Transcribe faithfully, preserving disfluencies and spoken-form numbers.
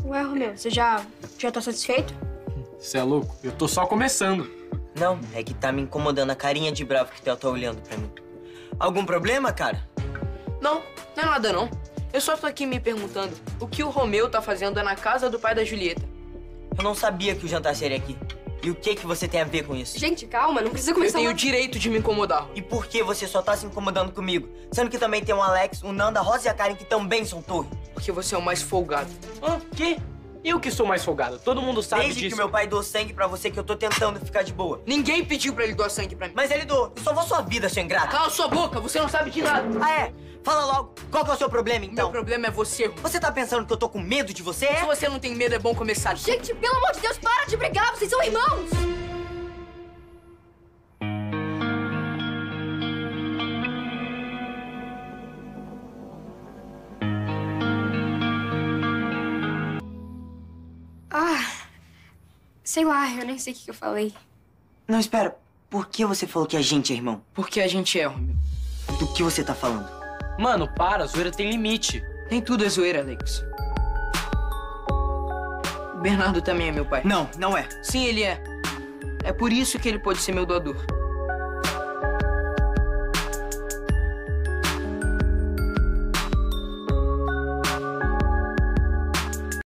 Ué, Romeu, você já, já tá satisfeito? Você é louco? Eu tô só começando. Não, é que tá me incomodando a carinha de bravo que o Theo tá olhando pra mim. Algum problema, cara? Não, não é nada não. Eu só tô aqui me perguntando o que o Romeu tá fazendo na casa do pai da Julieta. Eu não sabia que o jantar seria aqui. E o que que você tem a ver com isso? Gente, calma, não precisa Eu começar tenho o uma... direito de me incomodar. E por que você só tá se incomodando comigo? Sendo que também tem o Alex, o Nanda, a Rosa e a Karen que também são torre. Porque você é o mais folgado. Hã? Que? Eu que sou mais folgado. Todo mundo sabe Desde disso. que meu pai doou sangue pra você que eu tô tentando ficar de boa. Ninguém pediu pra ele doar sangue pra mim. Mas ele doou. E salvou sua vida, seu ingrato. Cala sua boca, você não sabe de nada. Ah, é? Fala logo. Qual que é o seu problema, então? Meu problema é você. Você tá pensando que eu tô com medo de você, é? Se você não tem medo, é bom começar. Gente, pelo amor de Deus, para de brigar, vocês são irmãos! Ah, sei lá, eu nem sei o que que eu falei. Não, espera. Por que você falou que a gente é irmão? Porque a gente é, Romeu. Do que você tá falando? Mano, para, a zoeira tem limite. Nem tudo é zoeira, Alex. O Bernardo também é meu pai. Não, não é. Sim, ele é. É por isso que ele pode ser meu doador.